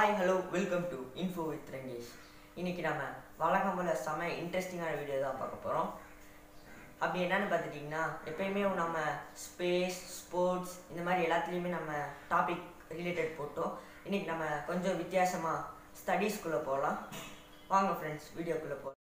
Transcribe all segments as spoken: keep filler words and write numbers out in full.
Hi, hello, welcome to Info with Rangesh. இன்னைக்கு நாம வழக்கம் போல செம இன்ட்ரெஸ்டிங்கான வீடியோ தான் பார்க்க போறோம். அப்படி என்னன்னு பார்த்துட்டீங்கன்னா எப்பயுமே நம்ம ஸ்பேஸ் ஸ்போர்ட்ஸ் இந்த மாதிரி எல்லாத்துலேயுமே நம்ம டாபிக் ரிலேட்டட் போட்டோம். இன்னைக்கு நம்ம கொஞ்சம் வித்தியாசமா ஸ்டடீஸ்குள்ளே போகலாம். வாங்க ஃப்ரெண்ட்ஸ் வீடியோக்குள்ளே போகலாம்.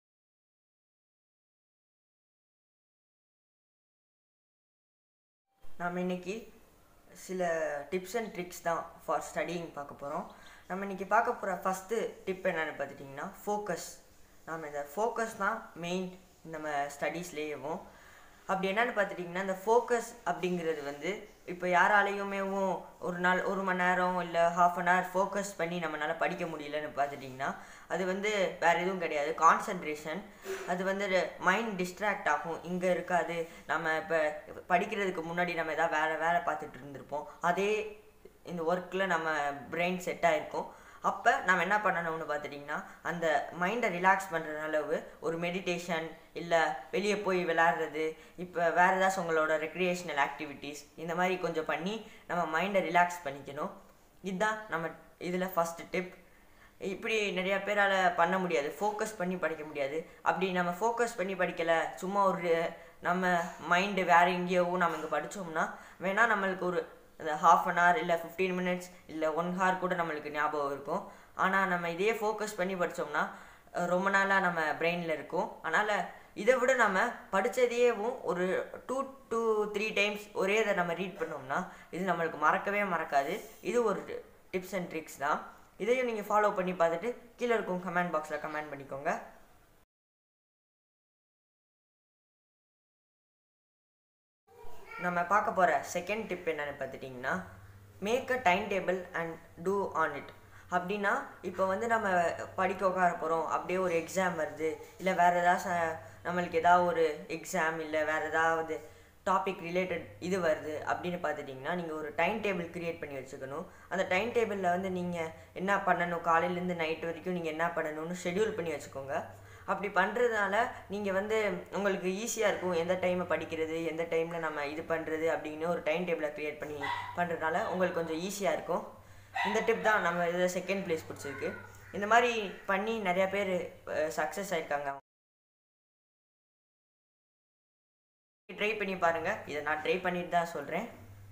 நாம் இன்னைக்கு சில டிப்ஸ் அண்ட் ட்ரிக்ஸ் தான் ஃபார் ஸ்டடிங் பார்க்க போகிறோம். நம்ம இன்றைக்கி பார்க்க போகிற ஃபஸ்ட்டு டிப் என்னென்னு பார்த்துட்டிங்கன்னா ஃபோக்கஸ். நம்ம இந்த ஃபோக்கஸ் தான் மெயின் நம்ம ஸ்டடீஸ்லேயேவும். அப்படி என்னென்னு பார்த்துட்டிங்கன்னா இந்த ஃபோக்கஸ் அப்படிங்கிறது வந்து இப்போ யாராலையுமேவும் ஒரு நாள் ஒரு மணி நேரம் இல்லை ஹாஃப் அன் ஹவர் ஃபோக்கஸ் பண்ணி நம்மளால் படிக்க முடியலன்னு பார்த்துட்டிங்கன்னா அது வந்து வேறு எதுவும் கிடையாது, கான்சன்ட்ரேஷன். அது வந்து மைண்ட் டிஸ்ட்ராக்ட் ஆகும், இங்கே இருக்காது. நம்ம இப்போ படிக்கிறதுக்கு முன்னாடி நம்ம எதாவது வேறு வேலை பார்த்துட்டு இருந்திருப்போம், அதே இந்த ஒர்க்கில் நம்ம பிரெயின் செட் ஆகிருக்கும். அப்போ நம்ம என்ன பண்ணணும்னு பார்த்துட்டிங்கன்னா அந்த மைண்டை ரிலாக்ஸ் பண்ணுற அளவு ஒரு மெடிடேஷன் இல்லை வெளியே போய் விளையாடுறது, இப்போ வேறு ஏதாச்சும் உங்களோட ரெக்ரியேஷனல் ஆக்டிவிட்டீஸ் இந்த மாதிரி கொஞ்சம் பண்ணி நம்ம மைண்டை ரிலாக்ஸ் பண்ணிக்கணும். இதுதான் நம்ம இதில் ஃபஸ்ட்டு டிப். இப்படி நிறையா பேரால் பண்ண முடியாது, ஃபோக்கஸ் பண்ணி படிக்க முடியாது. அப்படி நம்ம ஃபோக்கஸ் பண்ணி படிக்கலை, சும்மா ஒரு நம்ம மைண்டு வேறு எங்கேயோவும் நம்ம இங்கே படித்தோம்னா வேணால் நம்மளுக்கு ஒரு அந்த ஹாஃப் அன் ஹவர் இல்லை ஃபிஃப்டீன் மினிட்ஸ் இல்லை ஒன் ஹவர் கூட நம்மளுக்கு ஞாபகம் இருக்கும். ஆனால் நம்ம இதே ஃபோக்கஸ் பண்ணி படித்தோம்னா ரொம்ப நாளாக நம்ம பிரெயினில் இருக்கும். அதனால் இதை விட நம்ம படித்ததையேவும் ஒரு டூ டூ த்ரீ டைம்ஸ் ஒரே இதை நம்ம ரீட் பண்ணோம்னா இது நம்மளுக்கு மறக்கவே மறக்காது. இது ஒரு டிப்ஸ் அண்ட் ட்ரிக்ஸ் தான். இதையும் நீங்கள் ஃபாலோ பண்ணி பார்த்துட்டு கீழே இருக்கும் கமெண்ட் பாக்ஸில் கமெண்ட் பண்ணிக்கோங்க. நம்ம பார்க்க போகிற செகண்ட் டிப் என்னென்னு பார்த்துட்டிங்கன்னா make a time table and do on it. அப்படின்னா இப்போ வந்து நம்ம படிக்க உட்கார போகிறோம், அப்படியே ஒரு எக்ஸாம் வருது இல்லை வேறு ஏதாவது நம்மளுக்கு ஏதாவது ஒரு எக்ஸாம் இல்லை வேறு ஏதாவது டாபிக் ரிலேட்டட் இது வருது அப்படின்னு பார்த்துட்டிங்கன்னா நீங்கள் ஒரு டைம் டேபிள் க்ரியேட் பண்ணி வச்சுக்கணும். அந்த டைம் டேபிளில் வந்து நீங்கள் என்ன பண்ணணும், காலையிலேருந்து நைட் வரைக்கும் நீங்கள் என்ன பண்ணணும்னு ஷெட்யூல் பண்ணி வச்சுக்கோங்க. அப்படி பண்ணுறதுனால நீங்கள் வந்து உங்களுக்கு ஈஸியாக இருக்கும் எந்த டைமை படிக்கிறது, எந்த டைமில் நம்ம இது பண்ணுறது அப்படின்னு ஒரு டைம் டேபிளை க்ரியேட் பண்ணி பண்ணுறதுனால உங்களுக்கு கொஞ்சம் ஈஸியாக இருக்கும். இந்த டிப் தான் நம்ம இதில் செகண்ட் பிளேஸ் பிடிச்சிருக்கு. இந்த மாதிரி பண்ணி நிறையா பேர் சக்ஸஸ் ஆகிருக்காங்க. ட்ரை பண்ணி பாருங்கள். இதை நான் ட்ரை பண்ணிட்டு தான் சொல்கிறேன்.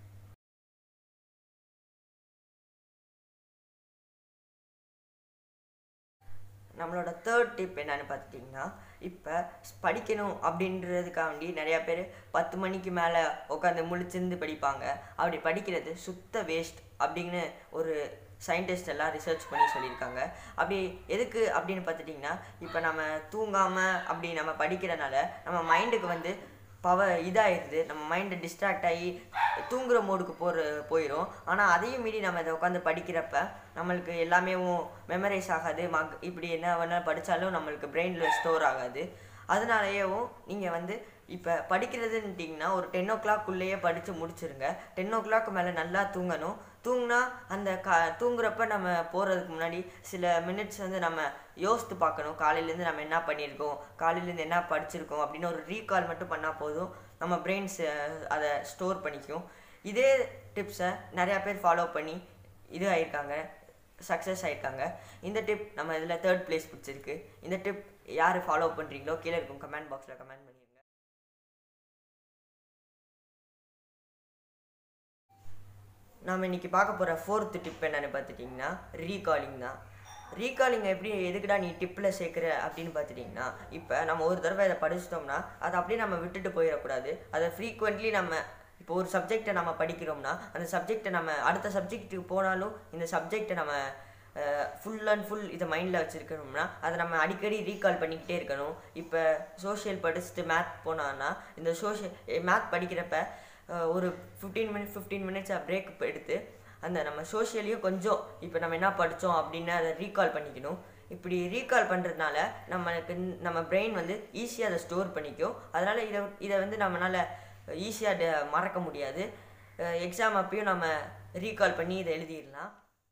நம்மளோட தேர்ட் டிப் என்னன்னு பார்த்துட்டிங்கன்னா இப்போ படிக்கணும் அப்படின்றதுக்காண்டி நிறையா பேர் பத்து மணிக்கு மேலே உட்காந்து முழிச்சிருந்து படிப்பாங்க. அப்படி படிக்கிறது சுத்த வேஸ்ட் அப்படின்னு ஒரு சயின்டிஸ்ட் எல்லாம் ரிசர்ச் பண்ணி சொல்லியிருக்காங்க. அப்படி எதுக்கு அப்படின்னு பார்த்துட்டிங்கன்னா இப்போ நம்ம தூங்காமல் அப்படி நம்ம படிக்கிறனால நம்ம மைண்டுக்கு வந்து பவர் இதாகிடுது, நம்ம மைண்டை டிஸ்ட்ராக்ட் ஆகி தூங்குகிற மோடுக்கு போகிற போயிடும். ஆனால் அதையும் மீறி நம்ம இதை உட்காந்து படிக்கிறப்ப நம்மளுக்கு எல்லாமே மெமரைஸ் ஆகாது. மக் இப்படி என்ன வேணாலும் படித்தாலும் நம்மளுக்கு பிரெயினில் ஸ்டோர் ஆகாது. அதனாலேயும் நீங்கள் வந்து இப்போ படிக்கிறதுன்ட்டிங்கன்னா ஒரு டென் ஓ கிளாக்குள்ளேயே படித்து முடிச்சிருங்க. டென் ஓ கிளாக் மேலே நல்லா தூங்கணும். தூங்கினா அந்த கா தூங்குறப்ப நம்ம போகிறதுக்கு முன்னாடி சில மினிட்ஸ் வந்து நம்ம யோசித்து பார்க்கணும், காலையிலேருந்து நம்ம என்ன பண்ணியிருக்கோம், காலையிலேருந்து என்ன படிச்சிருக்கோம் அப்படின்னு ஒரு ரீகால் மட்டும் பண்ணால் போதும், நம்ம பிரெயின்ஸ் அதை ஸ்டோர் பண்ணிக்கும். இதே டிப்ஸை நிறையா பேர் ஃபாலோ பண்ணி இது ஆகிருக்காங்க, சக்ஸஸ் ஆகிருக்காங்க. இந்த டிப் நம்ம இதில் தேர்ட் பிளேஸ் பிடிச்சிருக்கு. இந்த டிப் யார் ஃபாலோ பண்ணுறீங்களோ கீழே இருக்கும் கமெண்ட் பாக்ஸில் கமெண்ட் பண்ணிடுங்க. நாம் இன்றைக்கி பார்க்க போகிற ஃபோர்த்து டிப் என்னென்னு பார்த்துட்டிங்கன்னா ரீகாலிங் தான். ரீகாலிங் எப்படி எதுக்குடா நீ டிப்பில் சேர்க்குற அப்படின்னு பார்த்துட்டிங்கன்னா இப்போ நம்ம ஒரு தடவை இதை படிச்சிட்டோம்னா அதை அப்படியே நம்ம விட்டுட்டு போயிடக்கூடாது. அதை ஃப்ரீக்வெண்ட்லி நம்ம இப்போ ஒரு சப்ஜெக்டை நம்ம படிக்கிறோம்னா அந்த சப்ஜெக்டை நம்ம அடுத்த சப்ஜெக்ட்டுக்கு போனாலும் இந்த சப்ஜெக்டை நம்ம ஃபுல் அண்ட் ஃபுல் இதை மைண்டில் வச்சுருக்கணும்னா அதை நம்ம அடிக்கடி ரீகால் பண்ணிக்கிட்டே இருக்கணும். இப்போ சோஷியல் படிச்சுட்டு மேத் போனான்னா இந்த சோஷியல் மேத் படிக்கிறப்ப ஒரு ஃபிஃப்டீன் மினிட்ஸ் ஃபிஃப்டீன் மினிட்ஸை பிரேக் எடுத்து அந்த நம்ம சோஷியலையும் கொஞ்சம் இப்போ நம்ம என்ன படித்தோம் அப்படின்னு அதை ரீகால் பண்ணிக்கணும். இப்படி ரீகால் பண்ணுறதுனால நம்மளுக்கு நம்ம பிரெயின் வந்து ஈஸியாக அதை ஸ்டோர் பண்ணிக்கும். அதனால் இதை இதை வந்து நம்மளால் ஈஸியாக மறக்க முடியாது. எக்ஸாம் அப்பயும் நம்ம ரீகால் பண்ணி இதை எழுதிடலாம்.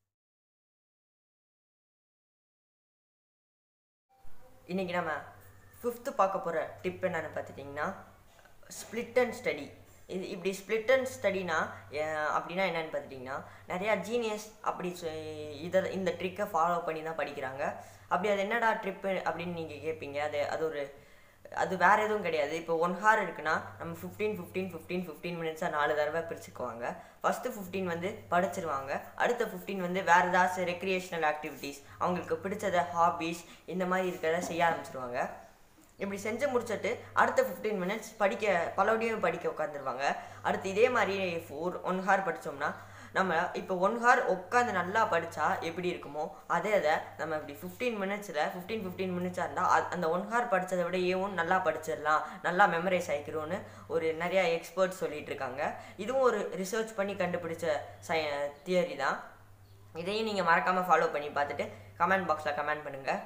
இன்றைக்கி நம்ம ஃபிஃப்த்து பார்க்க போகிற டிப் என்னென்னு பார்த்துட்டிங்கன்னா ஸ்ப்ளிட் அண்ட் ஸ்டடி. இது இப்படி ஸ்பிளிட் அண்ட் ஸ்டடினா அப்படின்னா என்னன்னு பார்த்துட்டிங்கன்னா, நிறையா ஜீனியஸ் அப்படி இதை இந்த ட்ரிக்கை ஃபாலோ பண்ணி தான் படிக்கிறாங்க. அப்படி அது என்னடா ட்ரிப்பு அப்படின்னு நீங்கள் கேட்பீங்க. அது அது ஒரு அது வேறு எதுவும் கிடையாது. இப்போ ஒன் ஹார் இருக்குன்னா நம்ம ஃபிஃப்டீன் ஃபிஃப்டீன் ஃபிஃப்டீன் ஃபிஃப்டீன் மினிட்ஸாக நாலு தடவை பிரிச்சுக்குவாங்க. ஃபஸ்ட்டு ஃபிஃப்டீன் வந்து படிச்சிருவாங்க, அடுத்த ஃபிஃப்டீன் வந்து வேறு ஏதாச்சும் ரெக்ரியேஷனல் ஆக்டிவிட்டீஸ், அவங்களுக்கு பிடிச்சத ஹாபீஸ் இந்த மாதிரி இருக்கிறத செய்ய ஆரம்பிச்சிருவாங்க. இப்படி செஞ்சு முடிச்சுட்டு அடுத்த ஃபிஃப்டீன் மினிட்ஸ் படிக்க பலபடியும் படிக்க உட்காந்துருவாங்க. அடுத்து இதே மாதிரி ஒரு ஒன் ஹார் படித்தோம்னா நம்ம இப்போ ஒன் ஹார் உட்காந்து நல்லா படித்தா எப்படி இருக்குமோ அதே அதை நம்ம இப்படி ஃபிஃப்டீன் மினிட்ஸில் ஃபிஃப்டீன் ஃபிஃப்டீன் மினிட்ஸாக இருந்தால் அந்த ஒன் ஹார் படித்ததை விட ஏவும் நல்லா படிச்சிடலாம், நல்லா மெமரைஸ் ஆகிக்கிறோன்னு ஒரு நிறையா எக்ஸ்பர்ட்ஸ் சொல்லிகிட்டு இருக்காங்க. இதுவும் ஒரு ரிசர்ச் பண்ணி கண்டுபிடிச்ச சய தியரி தான். இதையும் நீங்கள் மறக்காமல் ஃபாலோ பண்ணி பார்த்துட்டு கமெண்ட் பாக்ஸில் கமெண்ட் பண்ணுங்கள்.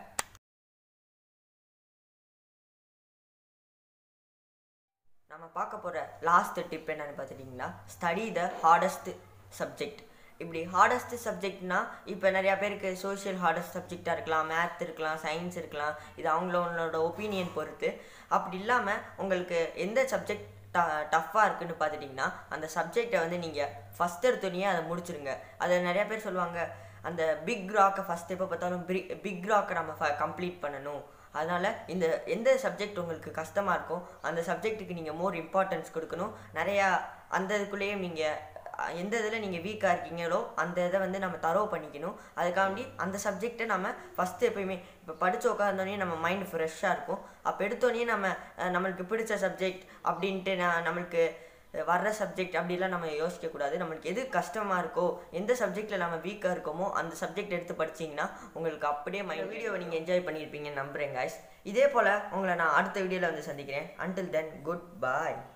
நம்ம பார்க்க போகிற லாஸ்ட் டிப் என்னென்னு பார்த்துட்டிங்கன்னா, ஸ்டடி த ஹார்டஸ்ட் சப்ஜெக்ட். இப்படி ஹார்டஸ்ட் சப்ஜெக்ட்னா இப்போ நிறையா பேருக்கு சோஷியல் ஹார்டஸ்ட் சப்ஜெக்டாக இருக்கலாம், மேத் இருக்கலாம், சயின்ஸ் இருக்கலாம். இது அவங்களோட ஒப்பீனியன் பொறுத்து. அப்படி இல்லாமல் உங்களுக்கு எந்த சப்ஜெக்ட் ட டஃப்பாக இருக்குதுன்னு பார்த்துட்டிங்கன்னா அந்த சப்ஜெக்டை வந்து நீங்கள் ஃபஸ்ட் எடுத்தோடனே அதை முடிச்சுருங்க. அதை நிறையா பேர் சொல்லுவாங்க, அந்த பிக் ராக்கை ஃபஸ்ட் எப்போ பார்த்தாலும் பிக் பிக் ராக்கை நம்ம ஃப கம்ப்ளீட் பண்ணணும். அதனால் இந்த எந்த சப்ஜெக்ட் உங்களுக்கு கஷ்டமாக இருக்கோ அந்த சப்ஜெக்ட்டுக்கு நீங்கள் மோர் இம்பார்ட்டன்ஸ் கொடுக்கணும். நிறையா அந்த இதுக்குள்ளேயே நீங்கள் எந்த இதில் நீங்கள் வீக்காக இருக்கீங்களோ அந்த இதை வந்து நம்ம தரவு பண்ணிக்கணும். அதுக்காண்டி அந்த சப்ஜெக்டை நம்ம ஃபஸ்ட்டு எப்போயுமே இப்போ படித்து உட்காந்தோடனே நம்ம மைண்டு ஃப்ரெஷ்ஷாக இருக்கும். அப்போ எடுத்தோடனே நம்ம நம்மளுக்கு பிடிச்ச சப்ஜெக்ட் அப்படின்ட்டு நான் நம்மளுக்கு வர்ற சப்ஜெக்ட் அப்படிலாம் நம்ம யோசிக்கக்கூடாது. நம்மளுக்கு எது கஷ்டமாக இருக்கோ, எந்த சப்ஜெக்டில் நம்ம வீக்காக இருக்கோமோ அந்த சப்ஜெக்ட் எடுத்து படிச்சிங்கன்னா உங்களுக்கு அப்படியே மைண்ட் வீடியோவை நீங்கள் என்ஜாய் பண்ணியிருப்பீங்கன்னு நம்புகிறேன் guys. இதே போல் உங்களை நான் அடுத்த வீடியோவில் வந்து சந்திக்கிறேன். until then, good bye.